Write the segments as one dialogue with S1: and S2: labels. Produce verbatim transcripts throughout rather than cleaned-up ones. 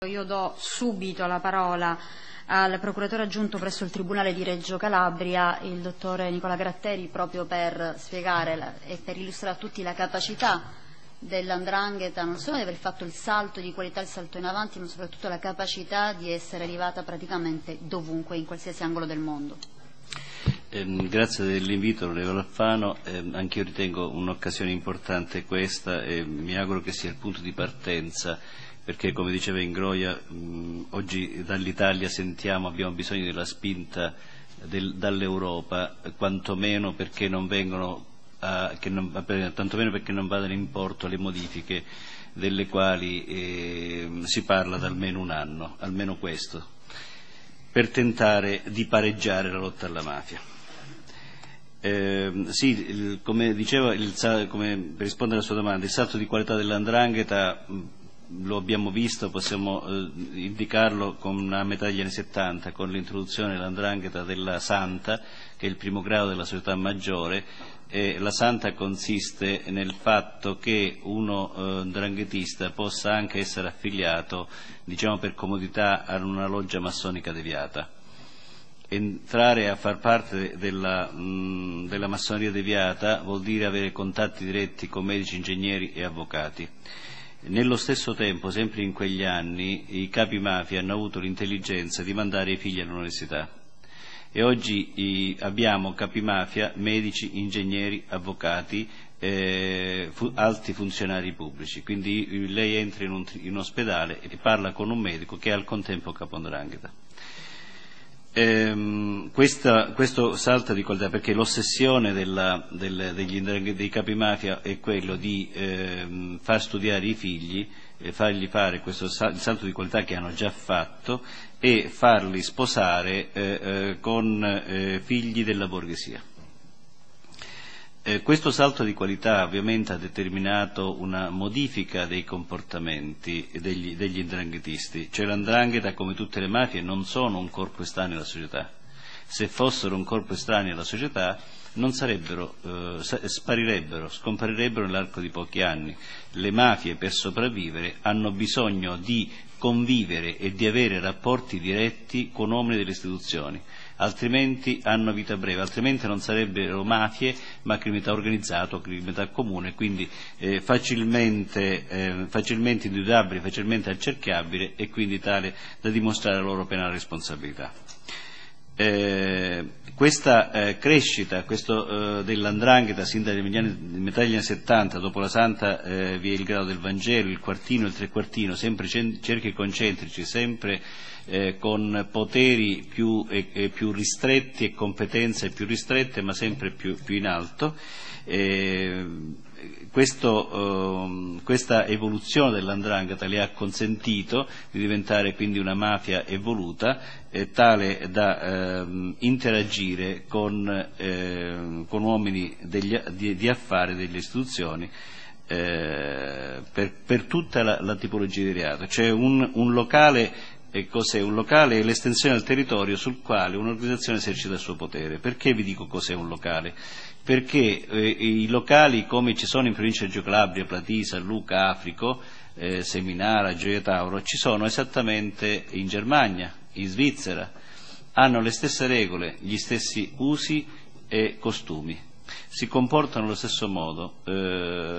S1: Io do subito la parola al procuratore aggiunto presso il Tribunale di Reggio Calabria, il dottore Nicola Gratteri, proprio per spiegare la, e per illustrare a tutti la capacità dell'Andrangheta, non solo di aver fatto il salto di qualità, il salto in avanti, ma soprattutto la capacità di essere arrivata praticamente dovunque, in qualsiasi angolo del mondo.
S2: Eh, grazie dell'invito, onorevole Alfano. Eh, anch'io ritengo un'occasione importante questa e mi auguro che sia il punto di partenza, perché come diceva Ingroia, mh, oggi dall'Italia sentiamo abbiamo bisogno della spinta del, dall'Europa, quantomeno perché non vengono a, che non, tantomeno perché non vadano in porto le modifiche delle quali eh, si parla da almeno un anno, almeno questo, per tentare di pareggiare la lotta alla mafia. Eh, sì, il, come dicevo, il, come, per rispondere alla sua domanda, il salto di qualità dell'Andrangheta lo abbiamo visto, possiamo eh, indicarlo con una metà degli anni settanta, con l'introduzione dell'Andrangheta della Santa, che è il primo grado della società maggiore. E la Santa consiste nel fatto che uno eh, ndranghetista possa anche essere affiliato, diciamo per comodità, a una loggia massonica deviata. Entrare a far parte della, mh, della massoneria deviata vuol dire avere contatti diretti con medici, ingegneri e avvocati. Nello stesso tempo, sempre in quegli anni, i capi mafia hanno avuto l'intelligenza di mandare i figli all'università. E oggi i, abbiamo capi mafia, medici, ingegneri, avvocati, eh, fu, alti funzionari pubblici. Quindi lei entra in un, in un ospedale e parla con un medico che è al contempo capo 'ndrangheta. Eh, questa, questo salta di qualità perché l'ossessione della, del, degli, dei capi mafia è quello di eh, far studiare i figli, eh, fargli fare questo sal, il salto di qualità che hanno già fatto e farli sposare eh, eh, con eh, figli della borghesia. Eh, questo salto di qualità ovviamente ha determinato una modifica dei comportamenti degli, degli 'ndranghetisti, cioè l'Andrangheta, come tutte le mafie, non sono un corpo estraneo alla società. Se fossero un corpo estraneo alla società non sarebbero, eh, sparirebbero, scomparirebbero nell'arco di pochi anni. Le mafie per sopravvivere hanno bisogno di convivere e di avere rapporti diretti con uomini delle istituzioni, altrimenti hanno vita breve, altrimenti non sarebbero mafie ma criminalità organizzata o criminalità comune, quindi eh, facilmente, eh, facilmente individuabile, facilmente accerchiabile e quindi tale da dimostrare la loro penale responsabilità. Eh, questa eh, crescita questo, eh, dell'Andrangheta sin dalla metà degli anni settanta, dopo la Santa eh, vi è il grado del Vangelo, il quartino, il trequartino, sempre cerchi concentrici, sempre eh, con poteri più, eh, eh, più ristretti e competenze più ristrette, ma sempre più, più in alto. Eh, Questo, eh, questa evoluzione dell'Andrangheta le ha consentito di diventare quindi una mafia evoluta, eh, tale da eh, interagire con, eh, con uomini degli, di, di affari delle istituzioni eh, per, per tutta la, la tipologia di reato. C'è un, un locale, e cos'è? Un locale è l'estensione del territorio sul quale un'organizzazione esercita il suo potere. Perché vi dico cos'è un locale? Perché eh, i locali come ci sono in provincia di Reggio Calabria, Platisa, Lucca, Africo, eh, Seminara, Gioia Tauro, ci sono esattamente in Germania, in Svizzera, hanno le stesse regole, gli stessi usi e costumi, si comportano allo stesso modo. Eh,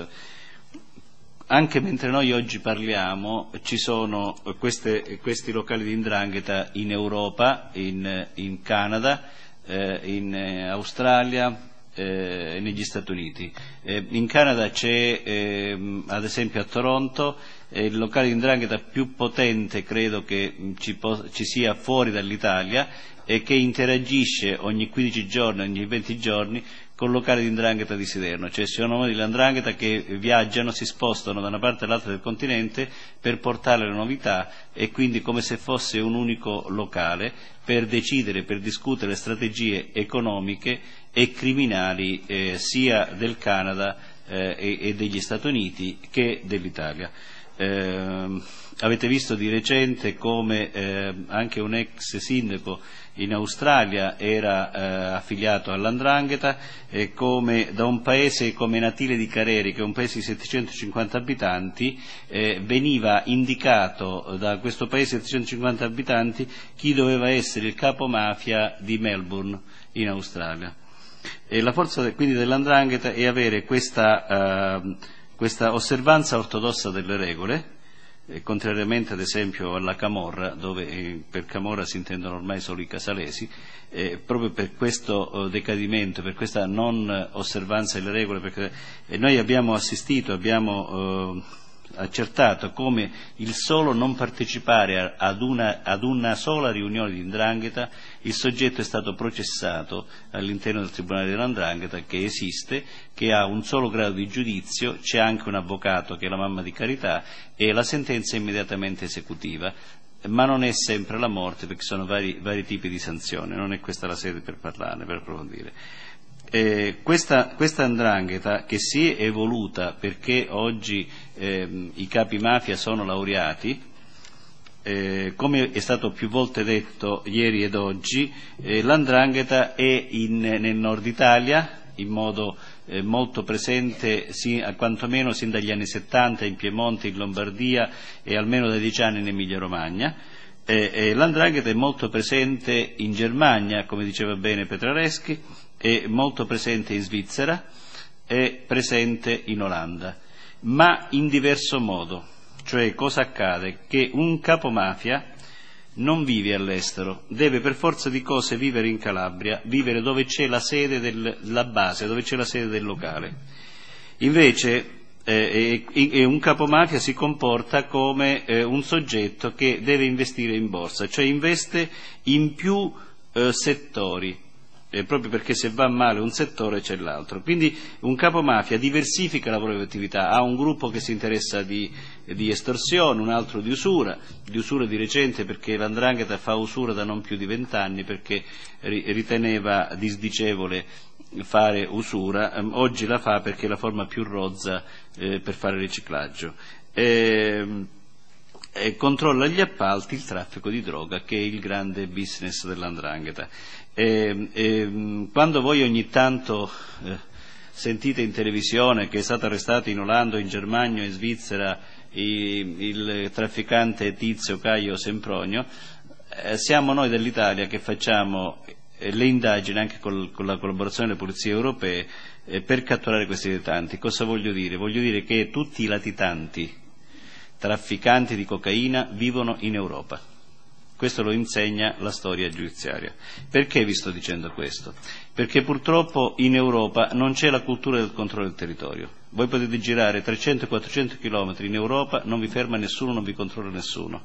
S2: anche mentre noi oggi parliamo ci sono queste, questi locali di 'ndrangheta in Europa, in, in Canada, eh, in eh, Australia, Eh, negli Stati Uniti. Eh, in Canada c'è eh, ad esempio a Toronto eh, il locale di 'ndrangheta più potente credo che ci, ci sia fuori dall'Italia e che interagisce ogni quindici giorni, ogni venti giorni con locali di 'ndrangheta di Siderno, cioè sono uomini della 'ndrangheta che viaggiano, si spostano da una parte all'altra del continente per portare le novità e quindi come se fosse un unico locale per decidere, per discutere strategie economiche e criminali eh, sia del Canada eh, e, e degli Stati Uniti che dell'Italia. Eh, avete visto di recente come eh, anche un ex sindaco in Australia era eh, affiliato all''Ndrangheta, e come da un paese come Natile di Careri, che è un paese di settecentocinquanta abitanti, eh, veniva indicato da questo paese di settecentocinquanta abitanti chi doveva essere il capo mafia di Melbourne in Australia. E la forza de, quindi dell''Ndrangheta è avere questa, uh, questa osservanza ortodossa delle regole, eh, contrariamente ad esempio alla Camorra, dove eh, per Camorra si intendono ormai solo i casalesi, eh, proprio per questo uh, decadimento, per questa non osservanza delle regole, perché eh, noi abbiamo assistito, abbiamo uh, accertato come il solo non partecipare ad una, ad una sola riunione di 'Ndrangheta, il soggetto è stato processato all'interno del Tribunale dell''Ndrangheta, che esiste, che ha un solo grado di giudizio, c'è anche un avvocato che è la mamma di carità, e la sentenza è immediatamente esecutiva, ma non è sempre la morte, perché sono vari, vari tipi di sanzione, non è questa la sede per parlarne, per approfondire. Eh, questa, questa 'Ndrangheta, che si è evoluta perché oggi eh, i capi mafia sono laureati, eh, come è stato più volte detto ieri ed oggi, eh, la 'Ndrangheta è in, nel nord Italia in modo eh, molto presente, sì, quantomeno sin dagli anni settanta in Piemonte, in Lombardia, e almeno da dieci anni in Emilia Romagna. Eh, eh, la 'Ndrangheta è molto presente in Germania, come diceva bene Petrareschi, è molto presente in Svizzera, è presente in Olanda, ma in diverso modo. Cioè, cosa accade? Che un capomafia non vive all'estero, deve per forza di cose vivere in Calabria, vivere dove c'è la sede del, la base, dove c'è la sede del locale. Invece eh, eh, un capomafia si comporta come eh, un soggetto che deve investire in borsa, cioè investe in più eh, settori. Eh, proprio perché se va male un settore c'è l'altro. Quindi un capomafia diversifica la propria attività, ha un gruppo che si interessa di, di estorsione, un altro di usura, di usura di recente, perché la 'Ndrangheta fa usura da non più di vent'anni, perché riteneva disdicevole fare usura, um, oggi la fa perché è la forma più rozza eh, per fare riciclaggio. Eh, e controlla gli appalti, il traffico di droga, che è il grande business della 'Ndrangheta. E, e, quando voi ogni tanto eh, sentite in televisione che è stato arrestato in Olanda, in Germania, in Svizzera i, il trafficante Tizio Caio Sempronio, eh, siamo noi dell'Italia che facciamo eh, le indagini anche col, con la collaborazione delle polizie europee eh, per catturare questi latitanti. Cosa voglio dire? Voglio dire che tutti i latitanti trafficanti di cocaina vivono in Europa. Questo lo insegna la storia giudiziaria. Perché vi sto dicendo questo? Perché purtroppo in Europa non c'è la cultura del controllo del territorio. Voi potete girare trecento quattrocento chilometri in Europa, non vi ferma nessuno, non vi controlla nessuno.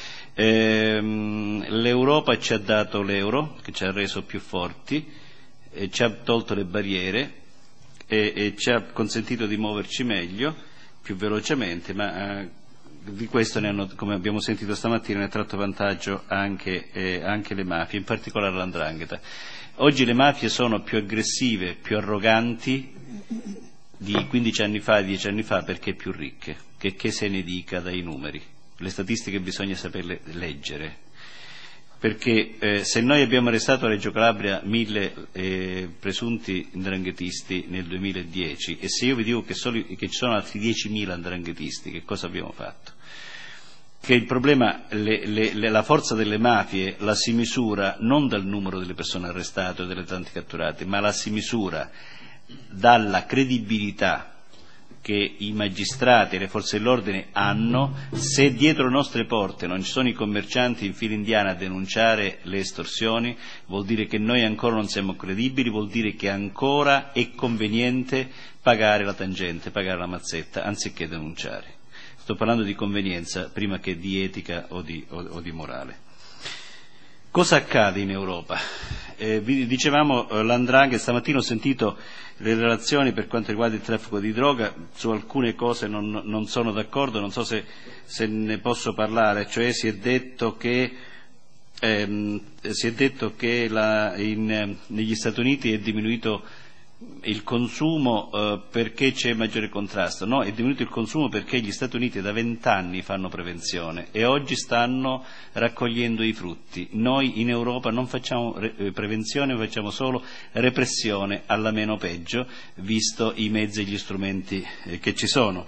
S2: Ehm, L'Europa ci ha dato l'euro, che ci ha reso più forti, e ci ha tolto le barriere e, e ci ha consentito di muoverci meglio, più velocemente, ma eh, di questo ne hanno, come abbiamo sentito stamattina, ne ha tratto vantaggio anche, eh, anche le mafie, in particolare la 'Ndrangheta. Oggi le mafie sono più aggressive, più arroganti di quindici anni fa e dieci anni fa, perché più ricche, che, che se ne dica dai numeri. Le statistiche bisogna saperle leggere, perché eh, se noi abbiamo arrestato a Reggio Calabria mille eh, presunti 'ndranghetisti nel duemiladieci, e se io vi dico che, solo, che ci sono altri diecimila 'ndranghetisti, che cosa abbiamo fatto? Che il problema, le, le, le, la forza delle mafie la si misura non dal numero delle persone arrestate o delle tanti catturate, ma la si misura dalla credibilità che i magistrati e le forze dell'ordine hanno. Se dietro le nostre porte non ci sono i commercianti in fila indiana a denunciare le estorsioni, vuol dire che noi ancora non siamo credibili, vuol dire che ancora è conveniente pagare la tangente, pagare la mazzetta, anziché denunciare. Sto parlando di convenienza prima che di etica o di, o, o di morale. Cosa accade in Europa? Eh, vi dicevamo eh, l'Andrangheta, stamattina ho sentito le relazioni per quanto riguarda il traffico di droga, su alcune cose non, non sono d'accordo, non so se, se ne posso parlare, cioè si è detto che, ehm, si è detto che la, in, negli Stati Uniti è diminuito il consumo eh, perché c'è maggiore contrasto, no, è diminuito il consumo perché gli Stati Uniti da vent'anni fanno prevenzione e oggi stanno raccogliendo i frutti. Noi in Europa non facciamo re- prevenzione, facciamo solo repressione alla meno peggio, visto i mezzi e gli strumenti eh, che ci sono.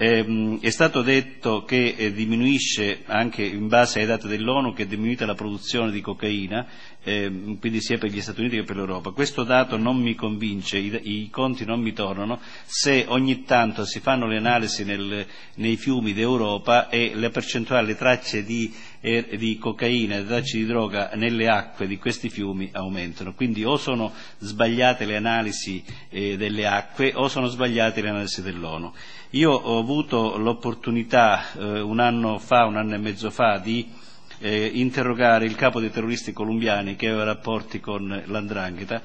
S2: Eh, è stato detto che eh, diminuisce, anche in base ai dati dell'ONU, che è diminuita la produzione di cocaina, eh, quindi sia per gli Stati Uniti che per l'Europa. Questo dato non mi convince, i, i conti non mi tornano, se ogni tanto si fanno le analisi nel, nei fiumi d'Europa e le percentuali, le tracce di, eh, di cocaina, le tracce di droga nelle acque di questi fiumi aumentano. Quindi o sono sbagliate le analisi eh, delle acque o sono sbagliate le analisi dell'ONU. Io ho avuto l'opportunità eh, un anno fa, un anno e mezzo fa, di eh, interrogare il capo dei terroristi colombiani che aveva rapporti con l'Ndrangheta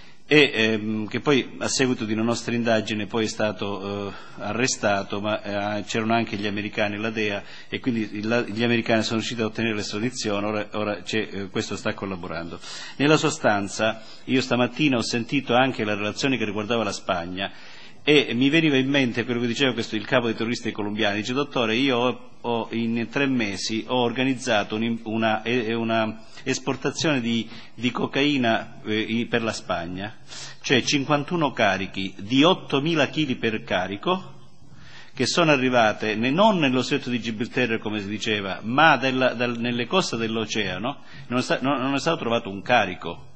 S2: e ehm, che poi a seguito di una nostra indagine poi è stato eh, arrestato, ma eh, c'erano anche gli americani e la D E A e quindi la, gli americani sono riusciti a ottenere l'estradizione, ora, ora c'è, eh, questo sta collaborando. Nella sostanza io stamattina ho sentito anche la relazione che riguardava la Spagna e mi veniva in mente quello che diceva questo, il capo dei terroristi colombiani. Dice: dottore, io ho, ho, in tre mesi ho organizzato un, una, una esportazione di, di cocaina eh, per la Spagna, cioè cinquantuno carichi di ottomila chili per carico, che sono arrivate non nello stretto di Gibilterra come si diceva, ma della, dal, nelle coste dell'oceano. Non è, sta, non, non è stato trovato un carico.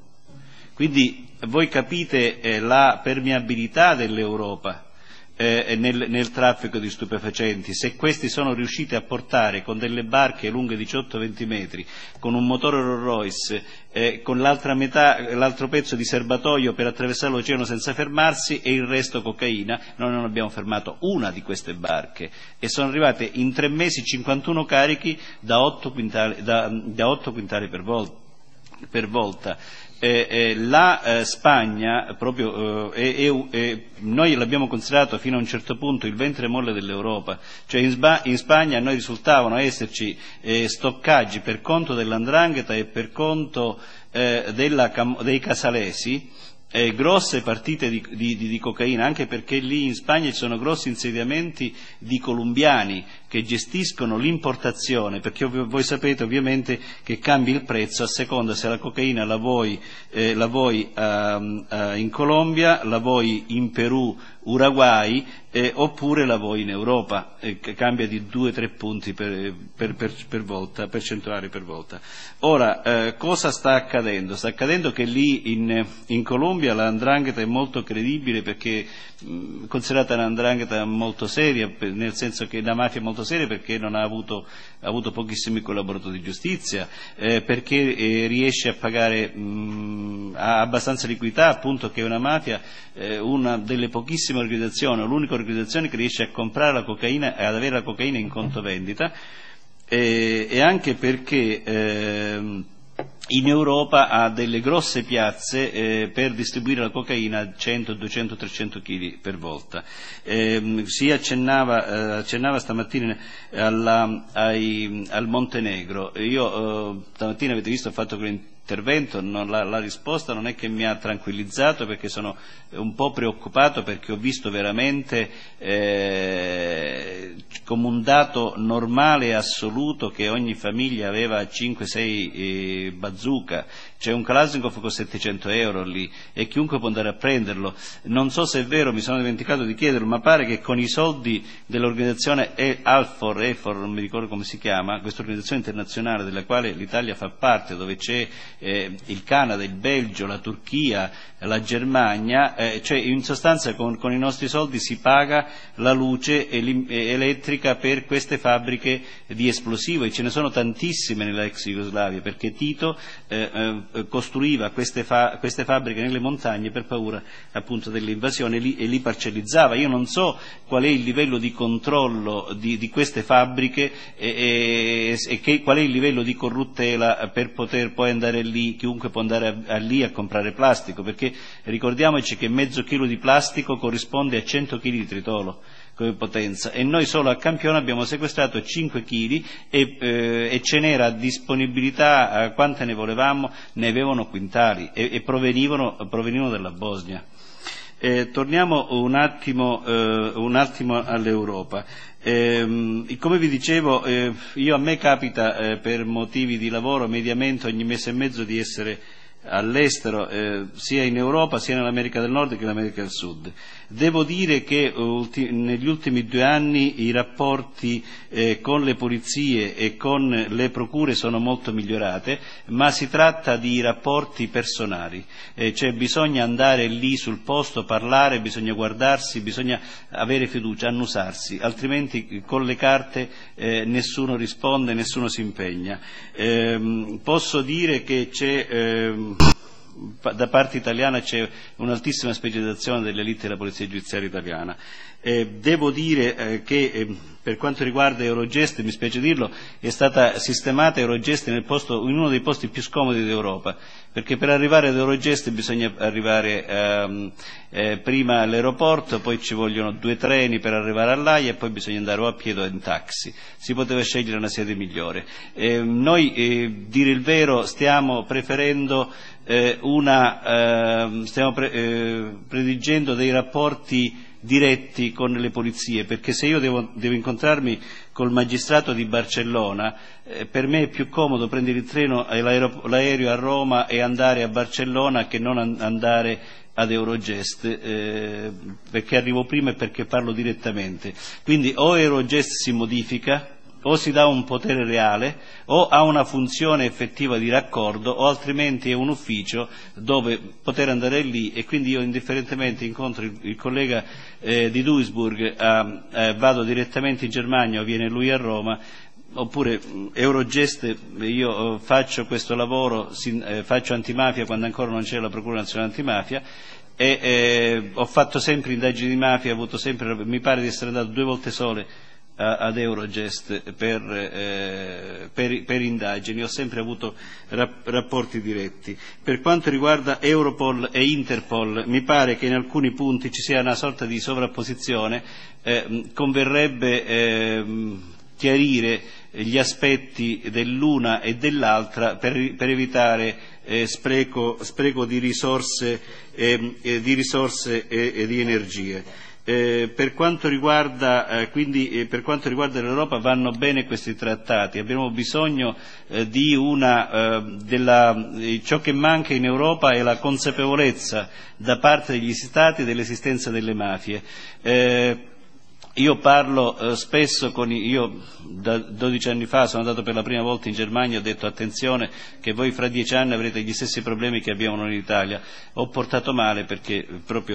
S2: Quindi voi capite eh, la permeabilità dell'Europa eh, nel, nel traffico di stupefacenti. Se questi sono riusciti a portare con delle barche lunghe diciotto venti metri, con un motore Rolls Royce, eh, con l'altra metà, l'altro pezzo di serbatoio per attraversare l'oceano senza fermarsi e il resto cocaina, noi non abbiamo fermato una di queste barche e sono arrivate in tre mesi cinquantuno carichi da otto quintali, da, da otto quintali per volta. Per volta. Eh, eh, la eh, Spagna proprio eh, eh, eh, noi l'abbiamo considerato fino a un certo punto il ventre molle dell'Europa, cioè in, Sba- in Spagna a noi risultavano esserci eh, stoccaggi per conto dell'Ndrangheta e per conto eh, della, dei casalesi, Eh, grosse partite di, di, di cocaina, anche perché lì in Spagna ci sono grossi insediamenti di colombiani che gestiscono l'importazione, perché ov- voi sapete ovviamente che cambia il prezzo a seconda se la cocaina la vuoi, eh, la vuoi uh, uh, in Colombia, la vuoi in Perù, Uruguay, eh, oppure la vuoi in Europa, eh, che cambia di due o tre punti per, per, per, per volta, percentuali per volta. Ora, eh, cosa sta accadendo? Sta accadendo che lì in, in Colombia la 'ndrangheta è molto credibile perché mh, considerata una 'ndrangheta molto seria, per, nel senso che la mafia è molto seria perché non ha avuto, ha avuto pochissimi collaboratori di giustizia, eh, perché eh, riesce a pagare, mh, ha abbastanza liquidità, appunto che è una mafia, eh, una delle pochissime organizzazioni, l'unica organizzazione che riesce a comprare la cocaina e ad avere la cocaina in conto vendita, eh, e anche perché eh, in Europa ha delle grosse piazze eh, per distribuire la cocaina a cento, duecento, trecento chili per volta. Eh, si accennava, eh, accennava stamattina alla, ai, al Montenegro. Io eh, stamattina avete visto ho fatto quell'intervento, non, la, la risposta non è che mi ha tranquillizzato perché sono un po' preoccupato perché ho visto veramente eh, come un dato normale e assoluto che ogni famiglia aveva cinque sei eh, bazooka. C'è un Kalashnikov con settecento euro lì e chiunque può andare a prenderlo. Non so se è vero, mi sono dimenticato di chiederlo, ma pare che con i soldi dell'organizzazione Alfor, Efor, non mi ricordo come si chiama, questa organizzazione internazionale della quale l'Italia fa parte, dove c'è eh, il Canada, il Belgio, la Turchia, la Germania, eh, cioè in sostanza con, con i nostri soldi si paga la luce elettrica per queste fabbriche di esplosivo e ce ne sono tantissime nella ex Jugoslavia perché Tito eh, eh, costruiva queste, fa- queste fabbriche nelle montagne per paura appunto dell'invasione e li, e li parcellizzava. Io non so qual è il livello di controllo di, di queste fabbriche e, e, e che, qual è il livello di corruttela per poter poi andare lì, chiunque può andare a, a lì a comprare plastico, perché ricordiamoci che mezzo chilo di plastico corrisponde a cento chili di tritolo come potenza e noi solo a Campione abbiamo sequestrato cinque chili e, eh, e ce n'era disponibilità, eh, quante ne volevamo, ne avevano quintali e, e provenivano, provenivano dalla Bosnia. Eh, torniamo un attimo, eh, un attimo all'Europa. Eh, come vi dicevo, eh, io a me capita eh, per motivi di lavoro mediamente ogni mese e mezzo di essere all'estero, eh, sia in Europa sia nell'America del Nord che nell'America del Sud. Devo dire che ulti- negli ultimi due anni i rapporti eh, con le polizie e con le procure sono molto migliorate, ma si tratta di rapporti personali, eh, cioè bisogna andare lì sul posto, parlare, bisogna guardarsi, bisogna avere fiducia, annusarsi, altrimenti con le carte eh, nessuno risponde, nessuno si impegna. Eh, posso dire che c'è eh, da parte italiana c'è un'altissima specializzazione dell'elite della polizia giudiziaria italiana. Eh, devo dire eh, che eh, per quanto riguarda Eurojust, mi spiace dirlo, è stata sistemata Eurojust nel posto, in uno dei posti più scomodi d'Europa, perché per arrivare ad Eurojust bisogna arrivare ehm, eh, prima all'aeroporto, poi ci vogliono due treni per arrivare all'Aia e poi bisogna andare o a piedi o in taxi. Si poteva scegliere una sede migliore. Eh, noi, eh, dire il vero, stiamo preferendo eh, una, eh, stiamo pre- eh, prediligendo dei rapporti diretti con le polizie, perché se io devo, devo incontrarmi col magistrato di Barcellona, eh, per me è più comodo prendere il treno e l'aereo a Roma e andare a Barcellona che non an- andare ad Eurojust, eh, perché arrivo prima e perché parlo direttamente. Quindi o Eurojust si modifica, o si dà un potere reale, o ha una funzione effettiva di raccordo, o altrimenti è un ufficio dove poter andare lì, e quindi io indifferentemente incontro il, il collega eh, di Duisburg, eh, eh, vado direttamente in Germania o viene lui a Roma, oppure Eurojust, io faccio questo lavoro, sin, eh, faccio antimafia quando ancora non c'era la Procura Nazionale Antimafia, e eh, ho fatto sempre indagini di mafia, ho avuto sempre, mi pare di essere andato due volte sole ad Eurojust per, eh, per, per indagini, ho sempre avuto rap- rapporti diretti. Per quanto riguarda Europol e Interpol, mi pare che in alcuni punti ci sia una sorta di sovrapposizione, eh, converrebbe eh, chiarire gli aspetti dell'una e dell'altra per, per evitare eh, spreco, spreco di risorse, eh, eh, di risorse e, e di energie. Eh, per quanto riguarda eh, quindi eh, per quanto riguarda l'Europa vanno bene questi trattati, abbiamo bisogno eh, di una eh, della, eh, ciò che manca in Europa è la consapevolezza da parte degli Stati dell'esistenza delle mafie. Eh, Io parlo eh, spesso con i, io da dodici anni fa sono andato per la prima volta in Germania e ho detto attenzione che voi fra dieci anni avrete gli stessi problemi che abbiamo noi in Italia. Ho portato male perché proprio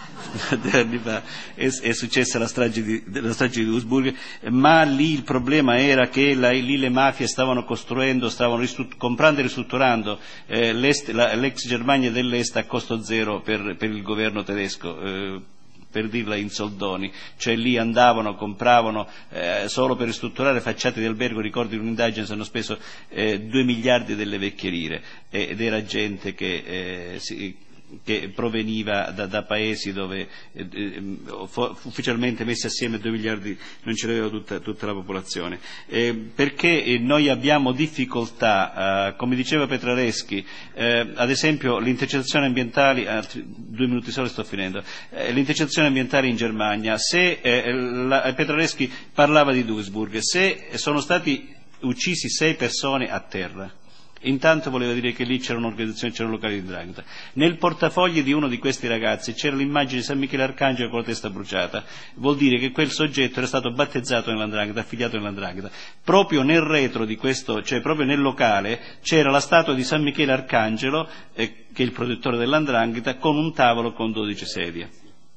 S2: due anni fa è, è successa la strage di, la strage di Duisburg, ma lì il problema era che la, lì le mafie stavano costruendo, stavano ristrut- comprando e ristrutturando eh, l'est, la, l'ex Germania dell'Est a costo zero per, per il governo tedesco. Eh, per dirla in soldoni, cioè lì andavano, compravano eh, solo per ristrutturare facciate di albergo, ricordo in un'indagine si hanno speso eh, due miliardi delle vecchie lire, eh, ed era gente che eh, si, che proveniva da, da paesi dove eh, eh, ufficialmente messi assieme due miliardi non ce l'aveva tutta, tutta la popolazione. Eh, perché eh, noi abbiamo difficoltà, eh, come diceva Petrareschi, eh, ad esempio le intercettazioni ambientali, altri, due minuti solo sto finendo, eh, le intercettazioni ambientali in Germania, se eh, la, Petrareschi parlava di Duisburg, se sono stati uccisi sei persone a terra, intanto voleva dire che lì c'era un'organizzazione, c'era un locale di 'ndrangheta. Nel portafogli di uno di questi ragazzi c'era l'immagine di San Michele Arcangelo con la testa bruciata, vuol dire che quel soggetto era stato battezzato nella 'ndrangheta, affiliato nella 'ndrangheta. Proprio nel retro di questo, cioè proprio nel locale, c'era la statua di San Michele Arcangelo, eh, che è il protettore della 'ndrangheta, con un tavolo con dodici sedie.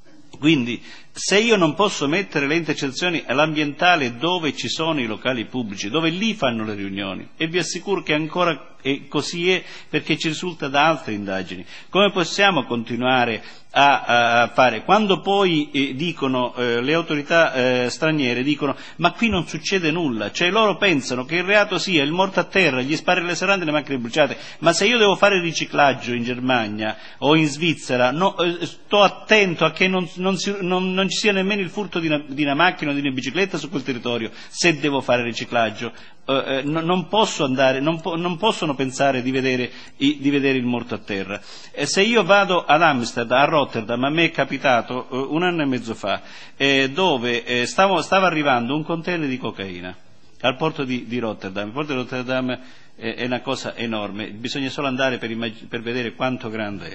S2: Quindi se io non posso mettere le intercettazioni all'ambientale dove ci sono i locali pubblici, dove lì fanno le riunioni, e vi assicuro che ancora è, così è perché ci risulta da altre indagini, come possiamo continuare a, a fare? Quando poi eh, dicono eh, le autorità eh, straniere dicono ma qui non succede nulla, cioè loro pensano che il reato sia il morto a terra, gli spari le serrande e le macchine bruciate, ma se io devo fare riciclaggio in Germania o in Svizzera no, eh, sto attento a che non, non, si, non, non ci sia nemmeno il furto di una, di una macchina o di una bicicletta su quel territorio, se devo fare riciclaggio. Uh, non, non posso andare, non, po- non possono pensare di vedere, i, di vedere il morto a terra. E se io vado ad Amsterdam, a Roma, Rotterdam a me è capitato eh, un anno e mezzo fa, eh, dove eh, stavo, stava arrivando un container di cocaina al porto di, di Rotterdam. Il porto di Rotterdam è, è una cosa enorme, bisogna solo andare per, immag- per vedere quanto grande è.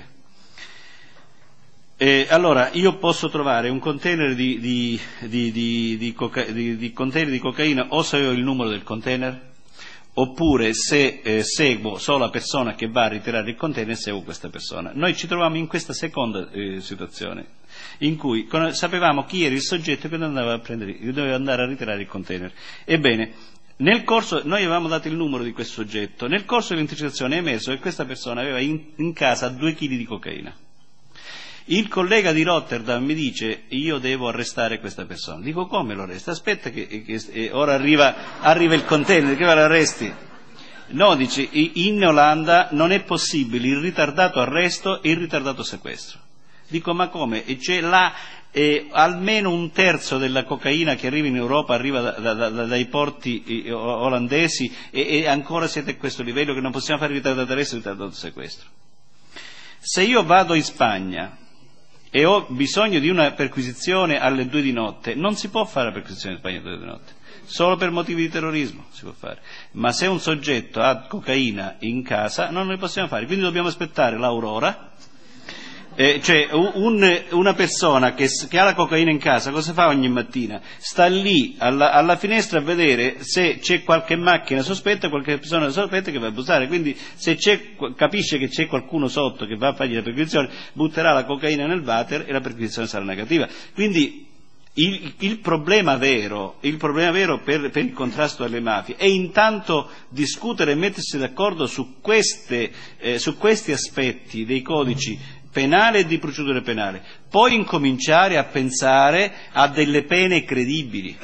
S2: Eh, allora, io posso trovare un container di, di, di, di, di, coca- di, di container di cocaina o se ho il numero del container, oppure se eh, seguo solo la persona che va a ritirare il container, seguo questa persona. Noi ci troviamo in questa seconda eh, situazione, in cui con- sapevamo chi era il soggetto che andava a prendere, che doveva andare a ritirare il container. Ebbene, nel corso, noi avevamo dato il numero di questo soggetto, nel corso dell'intercettazione è emerso che questa persona aveva in, in casa due chili di cocaina. Il collega di Rotterdam mi dice: io devo arrestare questa persona. Dico: come lo arresta? Aspetta che, che eh, ora arriva, arriva il container, che lo arresti? No, dice, in Olanda non è possibile il ritardato arresto e il ritardato sequestro. Dico: ma come? E c'è là eh, almeno un terzo della cocaina che arriva in Europa arriva da, da, da, dai porti eh, olandesi e, e ancora siete a questo livello che non possiamo fare il ritardato arresto e il ritardato sequestro. Se io vado in Spagna e ho bisogno di una perquisizione alle due di notte, non si può fare la perquisizione in Spagna alle due di notte, solo per motivi di terrorismo si può fare, ma se un soggetto ha cocaina in casa non ne possiamo fare, quindi dobbiamo aspettare l'aurora. Eh, cioè un, una persona che, che ha la cocaina in casa cosa fa ogni mattina? Sta lì alla, alla finestra a vedere se c'è qualche macchina sospetta, qualche persona sospetta che va a bussare, quindi se c'è, capisce che c'è qualcuno sotto che va a fargli la perquisizione, butterà la cocaina nel water e la perquisizione sarà negativa. Quindi il, il problema vero, il problema vero per, per il contrasto alle mafie è intanto discutere e mettersi d'accordo su, queste, eh, su questi aspetti dei codici penale e di procedura penale, poi incominciare a pensare a delle pene credibili,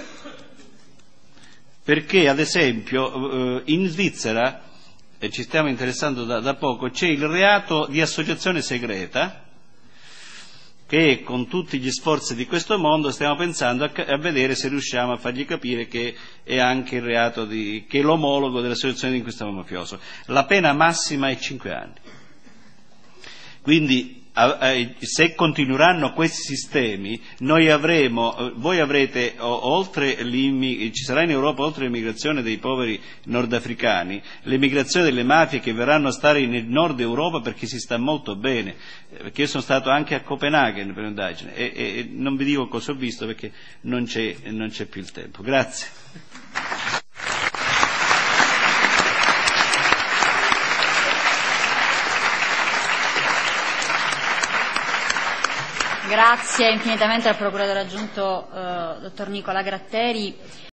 S2: perché ad esempio in Svizzera, e ci stiamo interessando da, da poco, c'è il reato di associazione segreta che con tutti gli sforzi di questo mondo stiamo pensando a, a vedere se riusciamo a fargli capire che è anche il reato di, che è l'omologo dell'associazione di inquisito mafioso. La pena massima è cinque anni. Quindi se continueranno questi sistemi, noi avremo, voi avrete, oltre ci sarà in Europa, oltre l'emigrazione dei poveri nordafricani, l'emigrazione delle mafie che verranno a stare nel nord Europa perché si sta molto bene, perché io sono stato anche a Copenaghen per un'indagine e, e non vi dico cosa ho visto perché non c'è, non c'è più il tempo. Grazie.
S1: Grazie infinitamente al procuratore aggiunto eh, dottor Nicola Gratteri.